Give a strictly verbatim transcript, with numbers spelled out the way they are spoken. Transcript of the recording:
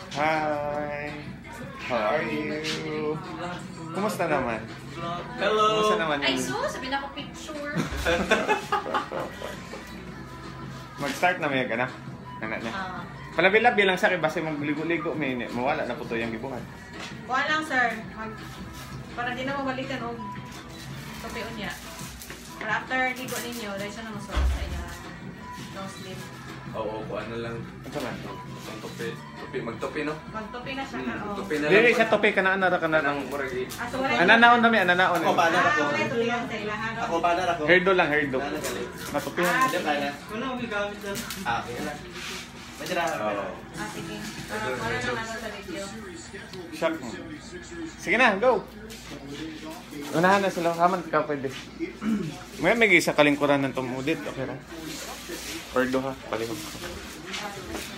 Hi! How are you? Kumusta naman? Hello! Kumusta naman Ay, yung... so, sabi na ako picture. Mag-start na may anak. Anak niya. Ah. Palabi-labi lang sa akin, basta magligo-ligo, may mawala na po ito yung gibuhan. Kuha lang, sir. Mag... Para di na mabalikan o tupion niya. Para after ligo ninyo, dahil siya na masuot sa inyo. Long sleeve. Oo, kuha na lang. Ito lang. Ang tupi. Tupi, magtupi, no? Magtupi na siya. Hmm, Tupi na lang. Dili, siya topi ka na, anara ka na ng... Ah, so wala Ananaon kami, ananaon. Ako, paano ako? Ah, wala tupigan sa ilahan. Ako, paano ako? Hairdo lang, hairdo. Matupihan. Ah, Hindi, kaya. Ano ang gamit doon? Ah, okay na. May tirahan pa. Oo. Ah, sige. Para wala nang ano sa video. Shock mo. Sige na, go! Unahan na sila. Haman ka pwede. May may isa kalingkuran ng tumudit. Okay na. Perdo ha. Palihog ko.